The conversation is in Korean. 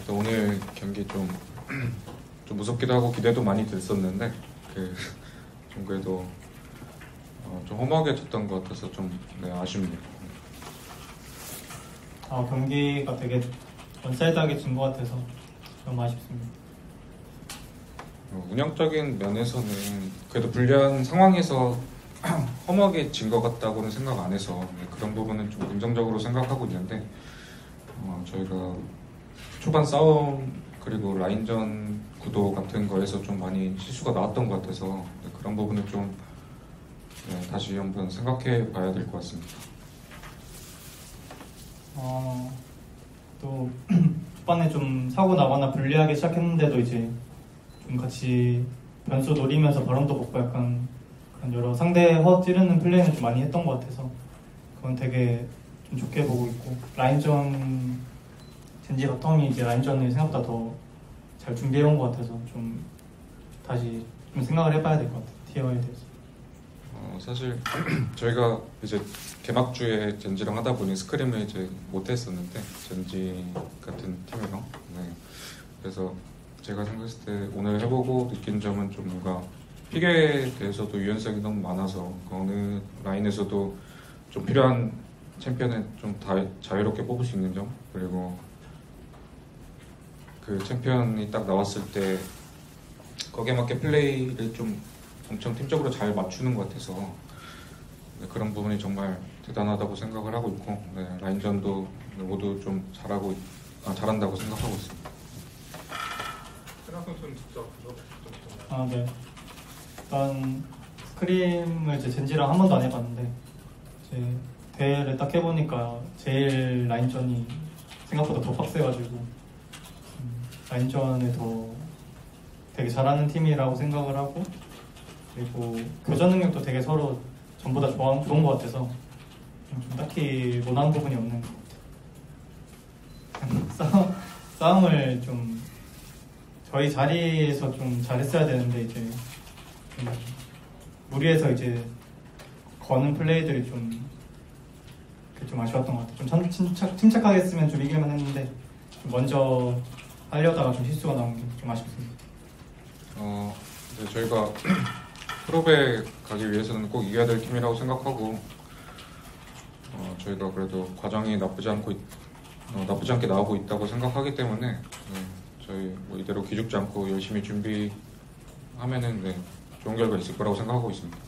오늘 경기 좀 무섭기도 하고 기대도 많이 됐었는데 좀 그래도 좀 허무하게 졌던 것 같아서 좀 아쉽네요. 경기가 되게 원사이드하게 진 것 같아서 좀 아쉽습니다. 운영적인 면에서는 그래도 불리한 상황에서 허무하게 진 것 같다고는 생각 안 해서 그런 부분은 좀 긍정적으로 생각하고 있는데 저희가 초반 싸움 그리고 라인전 구도 같은 거에서 좀 많이 실수가 나왔던 것 같아서 그런 부분은 좀 다시 한번 생각해 봐야 될 것 같습니다. 또 초반에 좀 사고 나거나 불리하게 시작했는데도 이제 좀 같이 변수 노리면서 바람도 먹고 약간 그런 여러 상대 허 찌르는 플레이는 좀 많이 했던 것 같아서 그건 되게 좀 좋게 보고 있고, 라인전 젠지 바텀이 이제 라인전을 생각보다 더 잘 준비해온 것 같아서 좀 다시 좀 생각을 해봐야 될 것 같아요, 티어에 대해서. 사실 저희가 이제 개막주에 젠지랑 하다 보니 스크림을 이제 못했었는데 젠지 같은 팀이랑 그래서 제가 생각했을 때 오늘 해보고 느낀 점은 좀 뭔가 픽에 대해서도 유연성이 너무 많아서 어느 라인에서도 좀 필요한 챔피언을 좀 자유롭게 뽑을 수 있는 점, 그리고 그 챔피언이 딱 나왔을 때 거기에 맞게 플레이를 좀 엄청 팀적으로 잘 맞추는 것 같아서 그런 부분이 정말 대단하다고 생각을 하고 있고 라인전도 모두 좀 잘한다고 생각하고 있습니다. 세나 선수는 직접 들어보셨죠? 네. 일단 스크림을 이제 젠지랑 한 번도 안 해봤는데 이제 대회를 딱 해보니까 제일 라인전이 생각보다 더 빡세가지고 라인전에 더 되게 잘하는 팀이라고 생각을 하고, 그리고 교전 능력도 되게 서로 전보다 좋은 것 같아서 좀 딱히 원하는 부분이 없는 것 같아요. 싸움을 좀 저희 자리에서 좀 잘했어야 되는데 이제 무리해서 이제 거는 플레이들이 좀 아쉬웠던 것 같아요. 좀 침착하게 했으면 좀 이길만 했는데 좀 먼저 하려다가 좀 실수가 나온 게 좀 아쉽습니다. 저희가 프로에 가기 위해서는 꼭 이겨야 될 팀이라고 생각하고 저희가 그래도 과정이 나쁘지 않게 나오고 있다고 생각하기 때문에 저희 이대로 기죽지 않고 열심히 준비하면은 좋은 결과 있을 거라고 생각하고 있습니다.